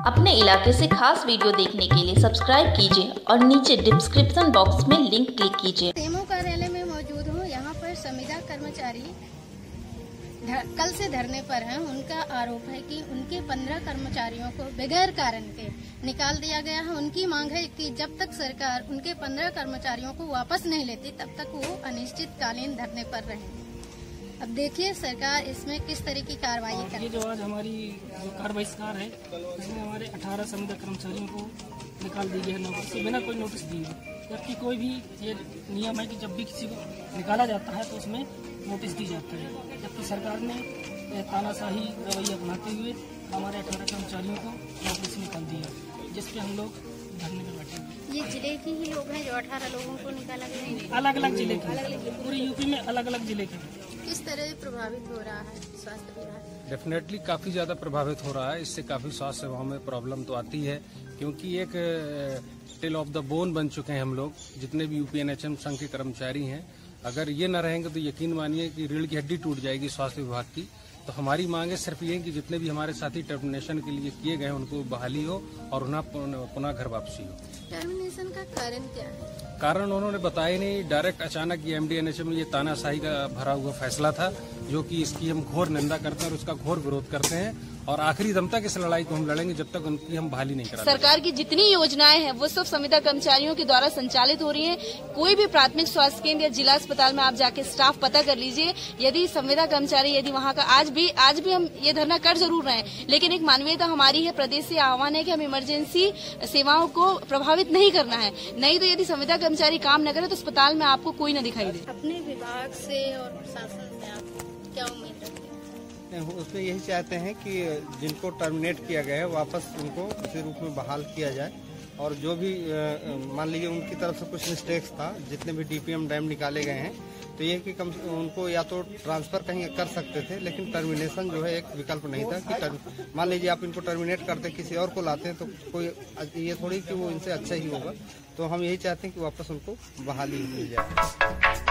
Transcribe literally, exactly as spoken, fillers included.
अपने इलाके से खास वीडियो देखने के लिए सब्सक्राइब कीजिए और नीचे डिस्क्रिप्शन बॉक्स में लिंक क्लिक कीजिए। सेमो कार्यालय में मौजूद हूँ। यहाँ पर संविदा कर्मचारी कल से धरने पर हैं। उनका आरोप है कि उनके पंद्रह कर्मचारियों को बगैर कारण के निकाल दिया गया है। उनकी मांग है कि जब तक सरकार उनके पंद्रह कर्मचारियों को वापस नहीं लेती तब तक वो अनिश्चितकालीन धरने पर रहेंगे। अब देखिए सरकार इसमें किस तरह की कार्रवाई करेगी। ये जो आज हमारी जो कार्य बहिष्कार है इसमें हमारे अठारह संविदा कर्मचारियों को निकाल दी गई है नौकरी से बिना कोई नोटिस दिए। जबकि कोई भी ये नियम है कि जब भी किसी को निकाला जाता है तो उसमें नोटिस दी जाती है। जबकि सरकार ने तानाशाही रवैया अपनाते हुए हमारे अठारह कर्मचारियों को नौकरी से निकाल दिया, जिसपे हम लोग धरने में बैठे हुए। ये जिले के ही लोग हैं जो अठारह लोगों को निकाला गया है। अलग अलग जिले के, पूरे यूपी में अलग अलग जिले के। किस तरह प्रभावित हो रहा है स्वास्थ्य विभाग? डेफिनेटली काफी ज्यादा प्रभावित हो रहा है। इससे काफी स्वास्थ्य सेवाओं में प्रॉब्लम तो आती है, क्योंकि एक टिल ऑफ द बोन बन चुके हैं हम लोग। जितने भी यूपी एनएचएम संघ के कर्मचारी हैं, अगर ये न रहेंगे तो यकीन मानिए कि रीढ़ की हड्डी टूट जाएगी स्वास्थ्य विभाग की। तो हमारी मांग है सिर्फ ये कि जितने भी हमारे साथी टर्मिनेशन के लिए किए गए उनको बहाली हो और उन्हें पुनः घर वापसी हो। टर्मिनेशन का कारण क्या है? कारण उन्होंने बताया नहीं। डायरेक्ट अचानक ये एमडी एनएचएम में ये तानाशाही का भरा हुआ फैसला था, जो कि इसकी हम घोर निंदा करते हैं और उसका घोर विरोध करते हैं। और आखिरी दम तक इस लड़ाई को हम लड़ेंगे जब तक उनकी हम बहाली नहीं कराते। सरकार की जितनी योजनाएं हैं वो सब संविदा कर्मचारियों के द्वारा संचालित हो रही हैं। कोई भी प्राथमिक स्वास्थ्य केंद्र या जिला अस्पताल में आप जाके स्टाफ पता कर लीजिए। यदि संविदा कर्मचारी यदि वहाँ का आज भी आज भी हम ये धरना कर जरूर रहे हैं, लेकिन एक मानवीयता हमारी है। प्रदेश से आह्वान है कि हम इमरजेंसी सेवाओं को प्रभावित नहीं करना है। नहीं तो यदि संविदा कर्मचारी काम न करे तो अस्पताल में आपको कोई न दिखाई दे। अपने विभाग से और प्रशासन से आप क्या उम्मीद रखते हैं? उसमें यही चाहते हैं कि जिनको टर्मिनेट किया गया है वापस उनको उसी रूप में बहाल किया जाए। और जो भी मान लीजिए उनकी तरफ से कुछ मिस्टेक्स था, जितने भी डीपीएम डैम निकाले गए हैं, तो ये कि कम उनको या तो ट्रांसफर कहीं कर सकते थे, लेकिन टर्मिनेशन जो है एक विकल्प नहीं था कि मान लीजिए आप इनको टर्मिनेट करते किसी और को लाते हैं तो कोई ये थोड़ी कि वो इनसे अच्छा ही होगा। तो हम यही चाहते हैं कि वापस उनको बहाली मिल जाए।